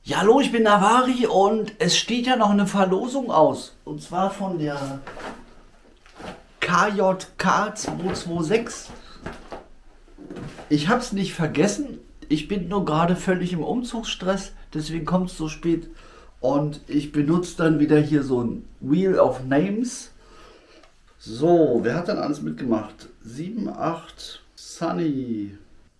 Ja, hallo, ich bin Navari und es steht ja noch eine Verlosung aus. Und zwar von der KJK 226. Ich habe es nicht vergessen. Ich bin nur gerade völlig im Umzugsstress, deswegen kommt es so spät. Und ich benutze dann wieder hier so ein Wheel of Names. So, wer hat dann alles mitgemacht? 78 Sunny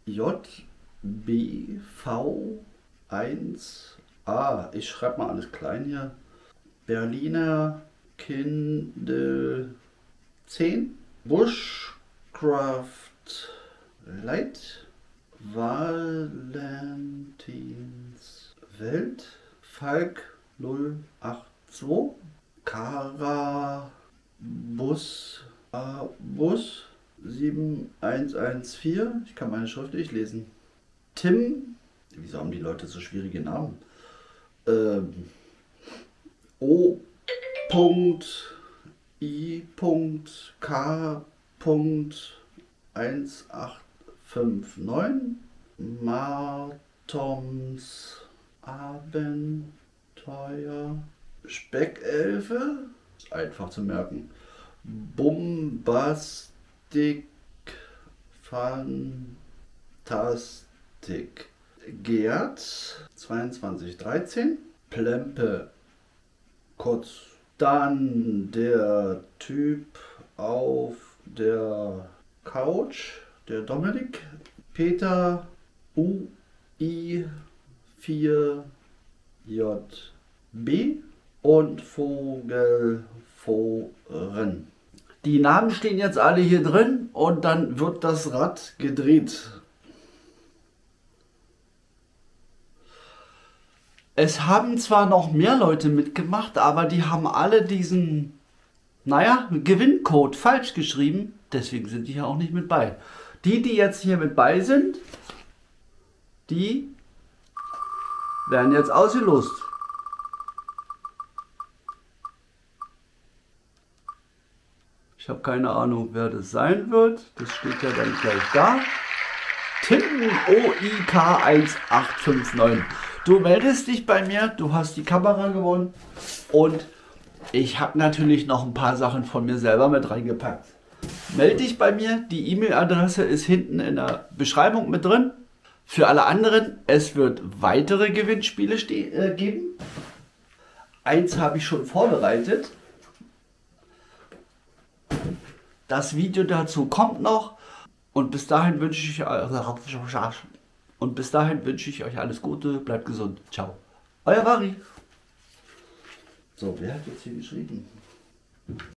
JBV1A. Ich schreibe mal alles klein hier. Berliner Kindle 10. Bushcraft Light. Valentins Welt. Falk 082. Kara Bus 7114. Ich kann meine Schrift nicht lesen. Tim. Wieso haben die Leute so schwierige Namen? O.I.K.1859. Martoms Abenteuer. Speckelfe. Ist einfach zu merken. Bombastik. Fantastik. Gerd 2213. Plempe. Kurz. Dann der Typ auf der Couch. Der Dominik. Peter UI4JB. Und Vogelforen. Die Namen stehen jetzt alle hier drin und dann wird das Rad gedreht. Es haben zwar noch mehr Leute mitgemacht, aber die haben alle diesen, Gewinncode falsch geschrieben. Deswegen sind die hier auch nicht mit bei. Die jetzt hier mit bei sind, die werden jetzt ausgelost. Ich habe keine Ahnung, wer das sein wird. Das steht ja dann gleich da. Tim OIK 1859. Du meldest dich bei mir, du hast die Kamera gewonnen und ich habe natürlich noch ein paar Sachen von mir selber mit reingepackt. Melde dich bei mir, die E-Mail-Adresse ist hinten in der Beschreibung mit drin. Für alle anderen, es wird weitere Gewinnspiele geben. Eins habe ich schon vorbereitet. Das Video dazu kommt noch und bis dahin wünsche ich euch alles Gute, bleibt gesund. Ciao. Euer Vari. So, wer hat jetzt hier geschrieben?